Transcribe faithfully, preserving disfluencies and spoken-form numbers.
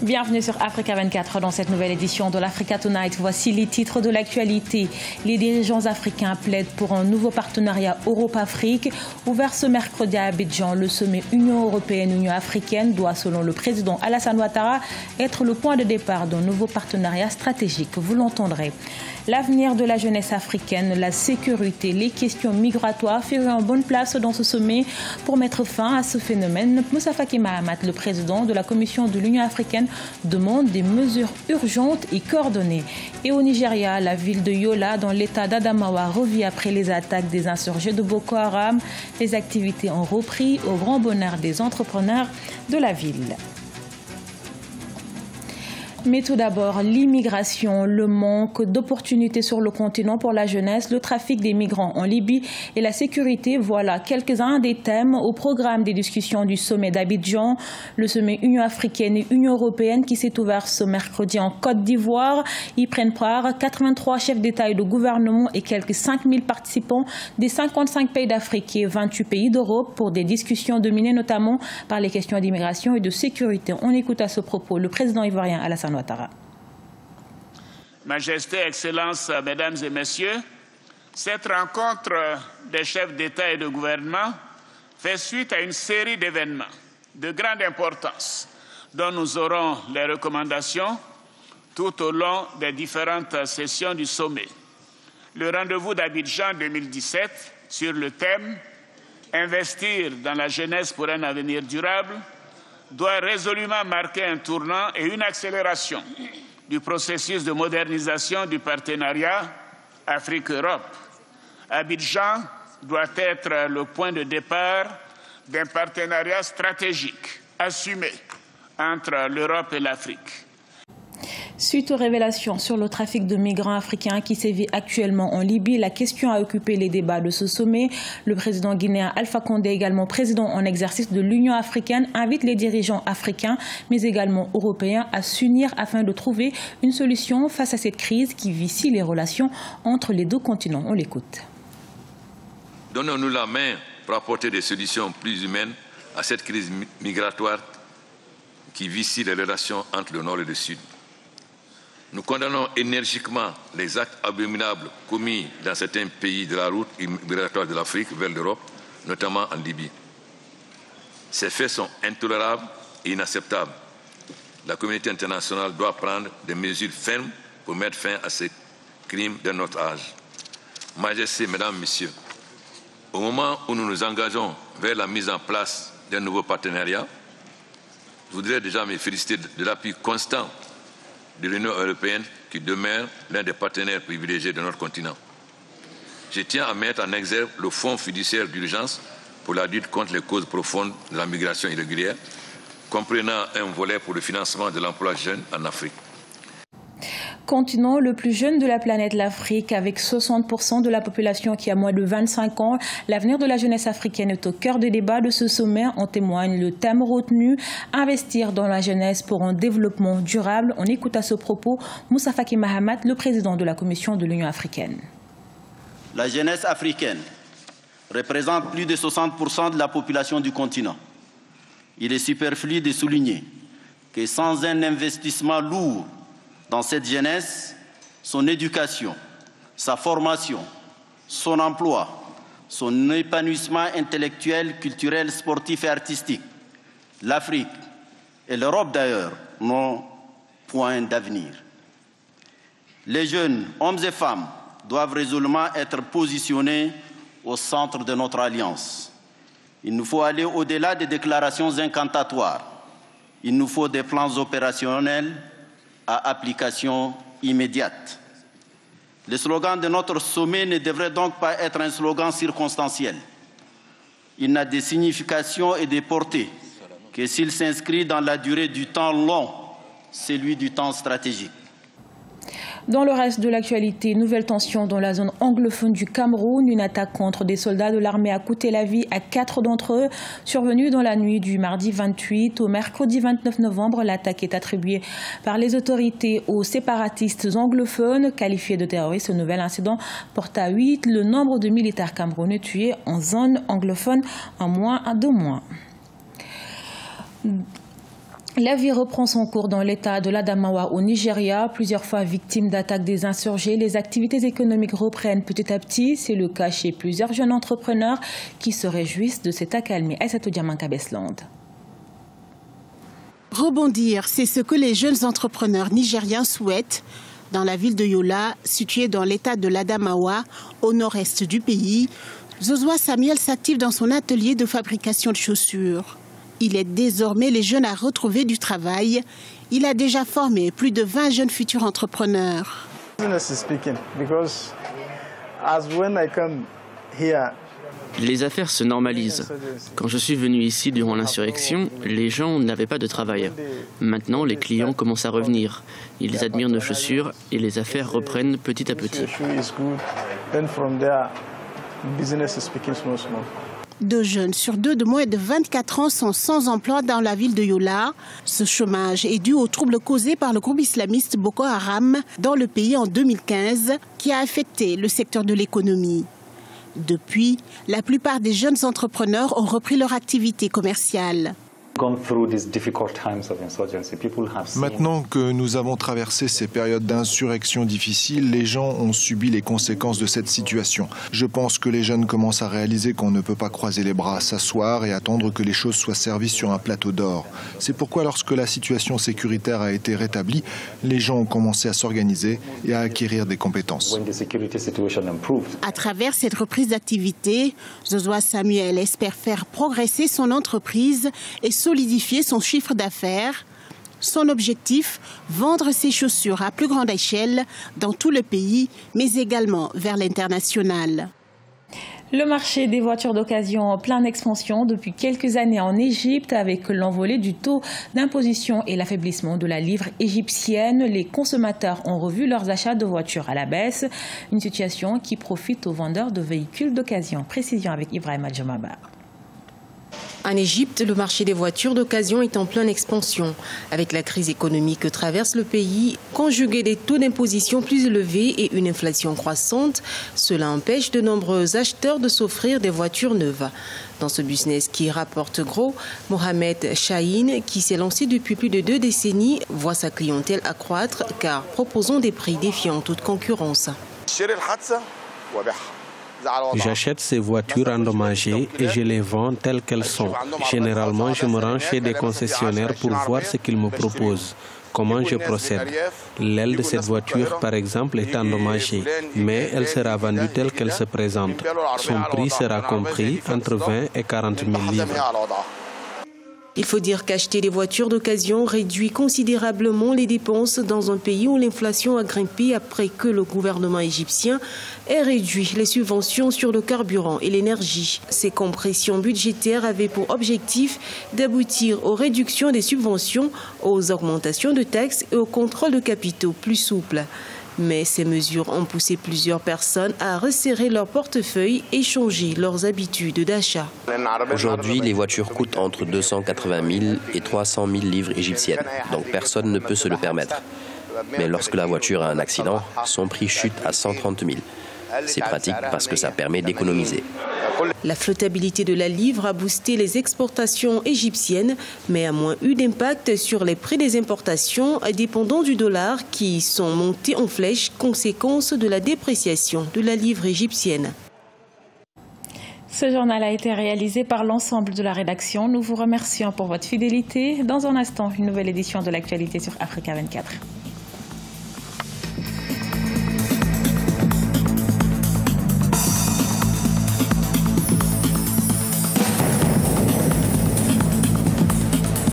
Bienvenue sur Africa vingt-quatre dans cette nouvelle édition de l'Africa Tonight. Voici les titres de l'actualité. Les dirigeants africains plaident pour un nouveau partenariat Europe-Afrique. Ouvert ce mercredi à Abidjan, le sommet Union européenne-Union africaine doit, selon le président Alassane Ouattara, être le point de départ d'un nouveau partenariat stratégique. Vous l'entendrez. L'avenir de la jeunesse africaine, la sécurité, les questions migratoires feraient en bonne place dans ce sommet pour mettre fin à ce phénomène. Moussa Faki Mahamat, le président de la Commission de l'Union africaine, demande des mesures urgentes et coordonnées. Et au Nigeria, la ville de Yola, dans l'état d'Adamawa, revit après les attaques des insurgés de Boko Haram. Les activités ont repris au grand bonheur des entrepreneurs de la ville. Mais tout d'abord, l'immigration, le manque d'opportunités sur le continent pour la jeunesse, le trafic des migrants en Libye et la sécurité, voilà quelques-uns des thèmes au programme des discussions du sommet d'Abidjan, le sommet Union africaine et Union européenne qui s'est ouvert ce mercredi en Côte d'Ivoire. Y prennent part quatre-vingt-trois chefs d'État et de gouvernement et quelques cinq mille participants des cinquante-cinq pays d'Afrique et vingt-huit pays d'Europe pour des discussions dominées notamment par les questions d'immigration et de sécurité. On écoute à ce propos le président ivoirien Alassane Ouattara. Majesté, Excellences, Mesdames et Messieurs, cette rencontre des chefs d'État et de gouvernement fait suite à une série d'événements de grande importance dont nous aurons les recommandations tout au long des différentes sessions du sommet. Le rendez-vous d'Abidjan deux mille dix-sept sur le thème « Investir dans la jeunesse pour un avenir durable » doit résolument marquer un tournant et une accélération du processus de modernisation du partenariat Afrique-Europe. Abidjan doit être le point de départ d'un partenariat stratégique assumé entre l'Europe et l'Afrique. Suite aux révélations sur le trafic de migrants africains qui sévit actuellement en Libye, la question a occupé les débats de ce sommet. Le président guinéen Alpha Condé, également président en exercice de l'Union africaine, invite les dirigeants africains, mais également européens, à s'unir afin de trouver une solution face à cette crise qui vicie les relations entre les deux continents. On l'écoute. Donnons-nous la main pour apporter des solutions plus humaines à cette crise migratoire qui vicie les relations entre le Nord et le Sud. Nous condamnons énergiquement les actes abominables commis dans certains pays de la route migratoire de l'Afrique vers l'Europe, notamment en Libye. Ces faits sont intolérables et inacceptables. La communauté internationale doit prendre des mesures fermes pour mettre fin à ces crimes de notre âge. Majesté, Mesdames, Messieurs, au moment où nous nous engageons vers la mise en place d'un nouveau partenariat, je voudrais déjà me féliciter de l'appui constant de l'Union européenne qui demeure l'un des partenaires privilégiés de notre continent. Je tiens à mettre en exergue le Fonds fiduciaire d'urgence pour la lutte contre les causes profondes de la migration irrégulière, comprenant un volet pour le financement de l'emploi jeune en Afrique. Continent le plus jeune de la planète, l'Afrique, avec soixante pour cent de la population qui a moins de vingt-cinq ans. L'avenir de la jeunesse africaine est au cœur des débats de ce sommet. En témoigne le thème retenu, investir dans la jeunesse pour un développement durable. On écoute à ce propos Moussa Faki Mahamat, le président de la Commission de l'Union africaine. La jeunesse africaine représente plus de soixante pour cent de la population du continent. Il est superflu de souligner que sans un investissement lourd dans cette jeunesse, son éducation, sa formation, son emploi, son épanouissement intellectuel, culturel, sportif et artistique, l'Afrique et l'Europe d'ailleurs n'ont point d'avenir. Les jeunes, hommes et femmes, doivent résolument être positionnés au centre de notre alliance. Il nous faut aller au-delà des déclarations incantatoires. Il nous faut des plans opérationnels à application immédiate. Le slogan de notre sommet ne devrait donc pas être un slogan circonstanciel. Il n'a de signification et de portée que s'il s'inscrit dans la durée du temps long, celui du temps stratégique. Dans le reste de l'actualité, nouvelle tension dans la zone anglophone du Cameroun. Une attaque contre des soldats de l'armée a coûté la vie à quatre d'entre eux. Survenue dans la nuit du mardi vingt-huit au mercredi vingt-neuf novembre, l'attaque est attribuée par les autorités aux séparatistes anglophones qualifiés de terroristes. Ce nouvel incident porte à huit le nombre de militaires camerounais tués en zone anglophone en moins de deux mois. La vie reprend son cours dans l'état de l'Adamawa au Nigeria. Plusieurs fois victimes d'attaques des insurgés, les activités économiques reprennent petit à petit. C'est le cas chez plusieurs jeunes entrepreneurs qui se réjouissent de cette accalmie. Aïssatou Diamanka Besland. Rebondir, c'est ce que les jeunes entrepreneurs nigériens souhaitent. Dans la ville de Yola, située dans l'état de l'Adamawa, au nord-est du pays, Zozwa Samuel s'active dans son atelier de fabrication de chaussures. Il aide désormais les jeunes à retrouver du travail. Il a déjà formé plus de vingt jeunes futurs entrepreneurs. Les affaires se normalisent. Quand je suis venu ici durant l'insurrection, les gens n'avaient pas de travail. Maintenant, les clients commencent à revenir. Ils admirent nos chaussures et les affaires reprennent petit à petit. Deux jeunes sur deux de moins de vingt-quatre ans sont sans emploi dans la ville de Yola. Ce chômage est dû aux troubles causés par le groupe islamiste Boko Haram dans le pays en deux mille quinze, qui a affecté le secteur de l'économie. Depuis, la plupart des jeunes entrepreneurs ont repris leur activité commerciale. Maintenant que nous avons traversé ces périodes d'insurrection difficiles, les gens ont subi les conséquences de cette situation. Je pense que les jeunes commencent à réaliser qu'on ne peut pas croiser les bras, s'asseoir et attendre que les choses soient servies sur un plateau d'or. C'est pourquoi lorsque la situation sécuritaire a été rétablie, les gens ont commencé à s'organiser et à acquérir des compétences. À travers cette reprise d'activité, Zozwa Samuel espère faire progresser son entreprise et solidifier son chiffre d'affaires. Son objectif, vendre ses chaussures à plus grande échelle dans tout le pays, mais également vers l'international. Le marché des voitures d'occasion en pleine expansion depuis quelques années en Égypte avec l'envolée du taux d'imposition et l'affaiblissement de la livre égyptienne. Les consommateurs ont revu leurs achats de voitures à la baisse, une situation qui profite aux vendeurs de véhicules d'occasion. Précision avec Ibrahim Adjomaba. En Égypte, le marché des voitures d'occasion est en pleine expansion. Avec la crise économique que traverse le pays, conjugué des taux d'imposition plus élevés et une inflation croissante, cela empêche de nombreux acheteurs de s'offrir des voitures neuves. Dans ce business qui rapporte gros, Mohamed Chahine, qui s'est lancé depuis plus de deux décennies, voit sa clientèle accroître car proposant des prix défiant toute concurrence. J'achète ces voitures endommagées et je les vends telles qu'elles sont. Généralement, je me rends chez des concessionnaires pour voir ce qu'ils me proposent. Comment je procède? L'aile de cette voiture, par exemple, est endommagée, mais elle sera vendue telle qu'elle se présente. Son prix sera compris entre vingt et quarante mille livres. Il faut dire qu'acheter des voitures d'occasion réduit considérablement les dépenses dans un pays où l'inflation a grimpé après que le gouvernement égyptien ait réduit les subventions sur le carburant et l'énergie. Ces compressions budgétaires avaient pour objectif d'aboutir aux réductions des subventions, aux augmentations de taxes et au contrôle de capitaux plus souples. Mais ces mesures ont poussé plusieurs personnes à resserrer leur portefeuille et changer leurs habitudes d'achat. Aujourd'hui, les voitures coûtent entre deux cent quatre-vingt mille et trois cent mille livres égyptiennes, donc personne ne peut se le permettre. Mais lorsque la voiture a un accident, son prix chute à cent trente mille. C'est pratique parce que ça permet d'économiser. La flottabilité de la livre a boosté les exportations égyptiennes, mais a moins eu d'impact sur les prix des importations dépendant du dollar qui sont montés en flèche, conséquence de la dépréciation de la livre égyptienne. Ce journal a été réalisé par l'ensemble de la rédaction. Nous vous remercions pour votre fidélité. Dans un instant, une nouvelle édition de l'actualité sur Africa vingt-quatre.